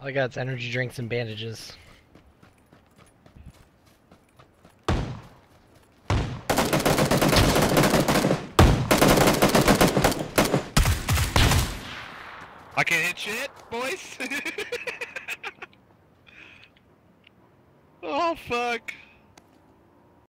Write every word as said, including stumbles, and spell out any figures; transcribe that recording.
All I got's energy drinks and bandages. I can't hit shit, boys. Oh fuck.